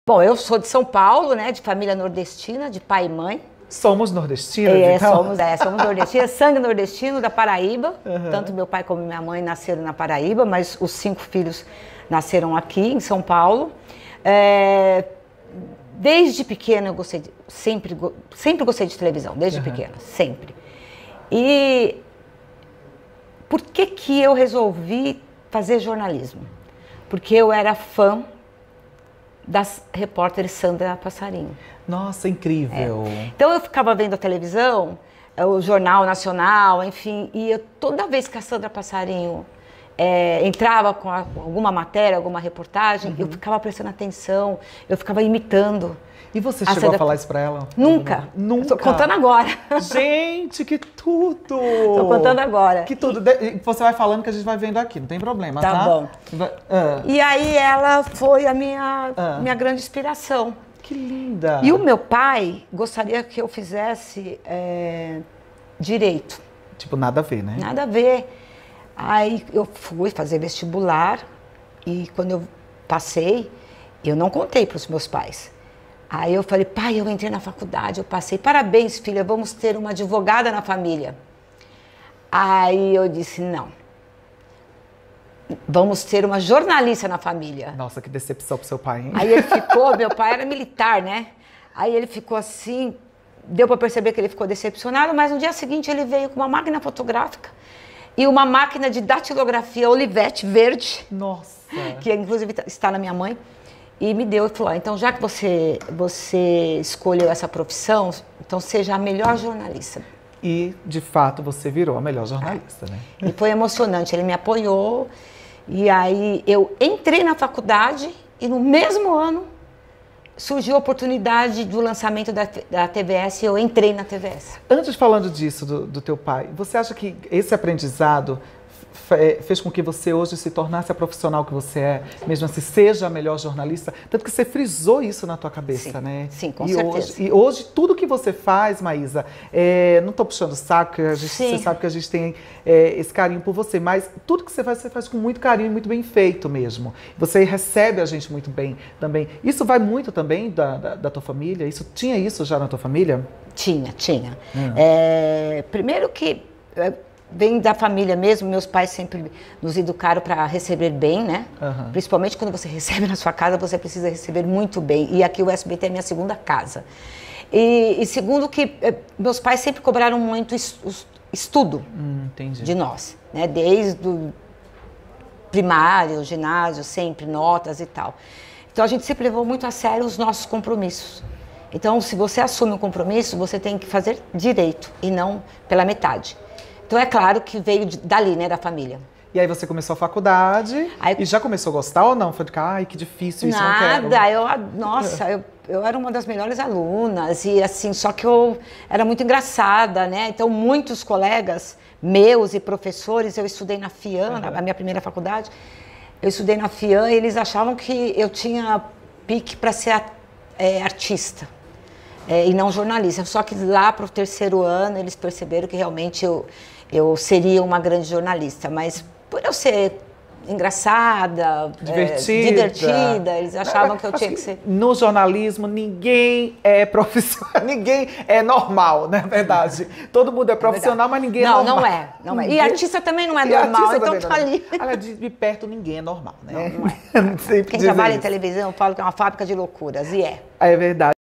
Bom, eu sou de São Paulo, né, de família nordestina, de pai e mãe. Somos nordestinas, então? Somos nordestinas, sangue nordestino da Paraíba. Tanto meu pai como minha mãe nasceram na Paraíba, mas os 5 filhos nasceram aqui, em São Paulo. Desde pequena eu gostei, sempre gostei de televisão, desde pequena, sempre. E por que eu resolvi fazer jornalismo? Porque eu era fã das repórteres Sandra Passarinho. Nossa, incrível! Então eu ficava vendo a televisão, o Jornal Nacional, enfim, e toda vez que a Sandra Passarinho entrava com alguma matéria, alguma reportagem, eu ficava prestando atenção, eu ficava imitando. E você chegou a falar isso pra ela? Nunca. Nunca? Tô contando agora. Gente, que tudo! Tô contando agora. Que tudo. Você vai falando que a gente vai vendo aqui, não tem problema, tá? Tá bom. E aí ela foi a minha grande inspiração. Que linda! E o meu pai gostaria que eu fizesse direito. Tipo, nada a ver, né? Nada a ver. Aí eu fui fazer vestibular e quando eu passei, eu não contei para os meus pais. Aí eu falei, pai, eu entrei na faculdade, eu passei, parabéns, filha, vamos ter uma advogada na família. Aí eu disse, não, vamos ter uma jornalista na família. Nossa, que decepção pro seu pai, hein? Aí ele ficou, meu pai era militar, né? Aí ele ficou assim, deu para perceber que ele ficou decepcionado, mas no dia seguinte ele veio com uma máquina fotográfica e uma máquina de datilografia Olivetti verde. Nossa! Que inclusive está na minha mãe. E me deu e falou, então já que você escolheu essa profissão, então seja a melhor jornalista. E, de fato, você virou a melhor jornalista, né? E foi emocionante, ele me apoiou. E aí eu entrei na faculdade e no mesmo ano surgiu a oportunidade do lançamento da TVS e eu entrei na TVS. Antes, falando disso, do teu pai, você acha que esse aprendizado fez com que você hoje se tornasse a profissional que você é, mesmo assim, seja a melhor jornalista? Tanto que você frisou isso na tua cabeça, né? Sim, com certeza. E hoje, tudo que você faz, Maísa, não estou puxando o saco, você sabe que a gente tem esse carinho por você, mas tudo que você faz com muito carinho e muito bem feito mesmo. Você recebe a gente muito bem também. Isso vai muito também da tua família? Tinha isso já na tua família? Tinha. Primeiro que... vem da família mesmo, meus pais sempre nos educaram para receber bem, né? Principalmente quando você recebe na sua casa, você precisa receber muito bem. E aqui o SBT é minha segunda casa. E segundo que meus pais sempre cobraram muito estudo de nós, né? Desde o primário, ginásio, sempre notas e tal. Então a gente sempre levou muito a sério os nossos compromissos. Então se você assume um compromisso, você tem que fazer direito e não pela metade. Então é claro que veio dali, né, da família. E aí você começou a faculdade e já começou a gostar ou não? Foi de ai, que difícil isso, não quero. Nossa, eu era uma das melhores alunas e assim, só que eu era muito engraçada, né? Então muitos colegas meus e professores, eu estudei na FIAN, a minha primeira faculdade, eu estudei na FIAN e eles achavam que eu tinha pique para ser artista. E não jornalista, só que lá para o 3º ano eles perceberam que realmente eu seria uma grande jornalista, mas por eu ser engraçada, divertida, eles achavam que eu tinha que ser... No jornalismo ninguém é profissional, ninguém é normal, na verdade. Todo mundo é profissional, mas ninguém é normal. Não é. E artista também não é normal, então tá ali. Olha, de perto ninguém é normal, né? Não é. Quem trabalha em televisão, eu falo que é uma fábrica de loucuras, e é. É verdade.